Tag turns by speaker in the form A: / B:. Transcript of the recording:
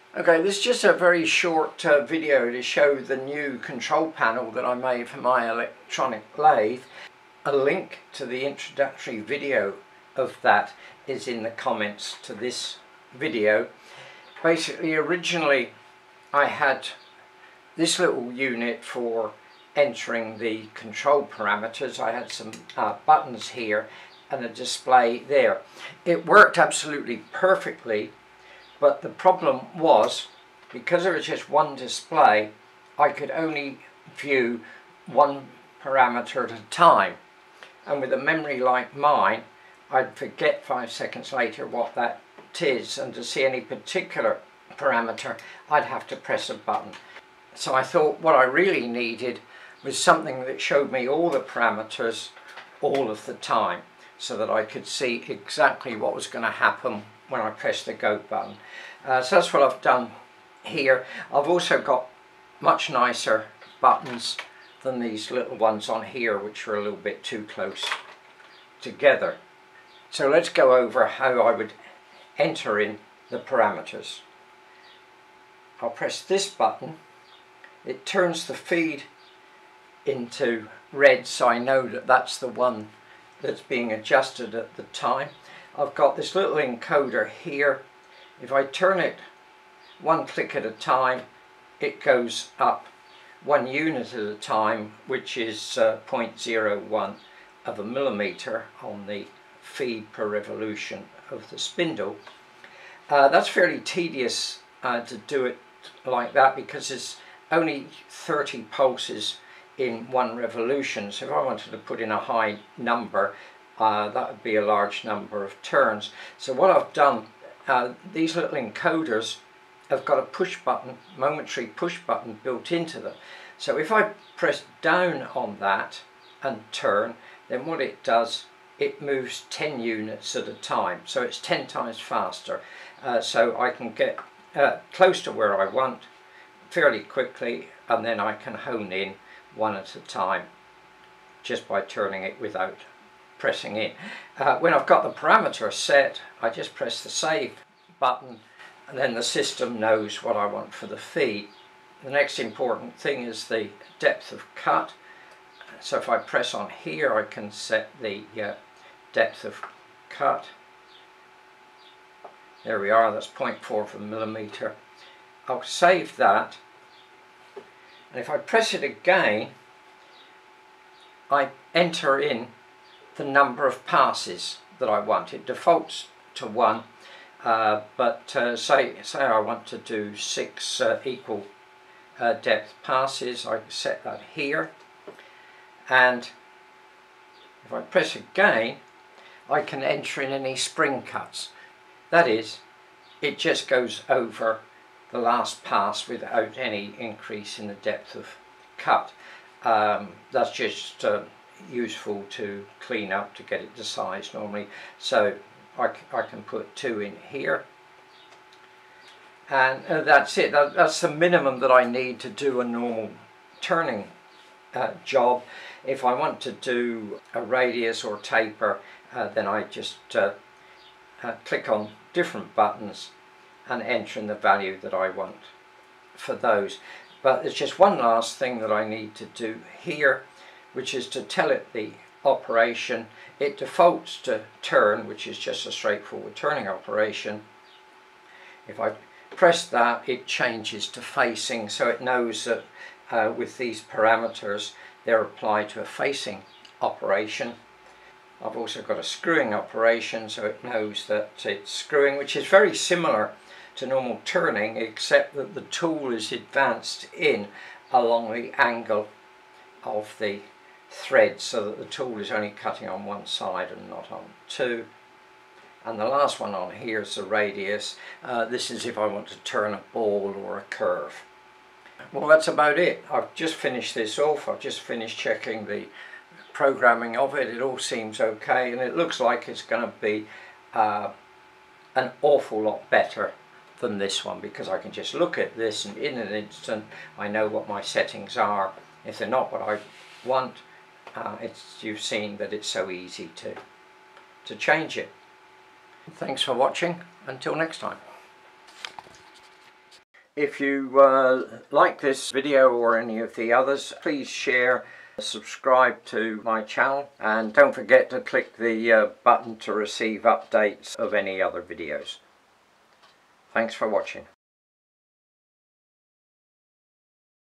A: Okay, this is just a very short video to show the new control panel that I made for my electronic lathe. A link to the introductory video of that is in the comments to this video. Basically, originally I had this little unit for entering the control parameters. I had some buttons here and a display there. It worked absolutely perfectly, but the problem was, because there was just one display, I could only view one parameter at a time. And with a memory like mine, I'd forget 5 seconds later what that is, and to see any particular parameter, I'd have to press a button. So I thought what I really needed was something that showed me all the parameters all of the time, so that I could see exactly what was going to happen when I press the go button. So that's what I've done here. I've also got much nicer buttons than these little ones on here, which are a little bit too close together. So let's go over how I would enter in the parameters. I'll press this button. It turns the feed into red, so I know that that's the one that's being adjusted at the time. I've got this little encoder here. If I turn it one click at a time, it goes up 1 unit at a time, which is 0.01 of a millimeter on the feed per revolution of the spindle. That's fairly tedious to do it like that, because it's only 30 pulses in 1 revolution. So if I wanted to put in a high number, that would be a large number of turns. So what I've done, these little encoders have got a push button, momentary push button built into them. So if I press down on that and turn, then what it does, it moves 10 units at a time. So it's 10 times faster. So I can get close to where I want fairly quickly, and then I can hone in one at a time just by turning it without pressing in. When I've got the parameter set, I just press the save button, and then the system knows what I want for the feed. The next important thing is the depth of cut. So if I press on here, I can set the depth of cut. There we are, that's 0.4 of a millimeter. I'll save that, and if I press it again, I enter in the number of passes that I want. It defaults to 1, but say I want to do 6 equal depth passes. I set that here, and if I press again, I can enter in any spring cuts. That is, it just goes over the last pass without any increase in the depth of cut. That's just useful to clean up, to get it to size normally. So I can put 2 in here, and that's it. That's the minimum that I need to do a normal turning job. If I want to do a radius or taper, then I just click on different buttons and enter in the value that I want for those. But there's just one last thing that I need to do here, which is to tell it the operation. It defaults to turn, which is just a straightforward turning operation. If I press that, it changes to facing, so it knows that with these parameters they're applied to a facing operation. I've also got a screwing operation, so it knows that it's screwing, which is very similar to normal turning, except that the tool is advanced in along the angle of the thread, so that the tool is only cutting on one side and not on 2. And the last one on here is the radius. This is if I want to turn a ball or a curve. Well, that's about it. I've just finished this off. I've just finished checking the programming of it. It all seems okay, and it looks like it's going to be an awful lot better than this one, because I can just look at this and in an instant I know what my settings are. If they're not what I want, you've seen that it's so easy to change it. Thanks for watching. Until next time. If you like this video or any of the others, please share, subscribe to my channel, and don't forget to click the button to receive updates of any other videos. Thanks for watching.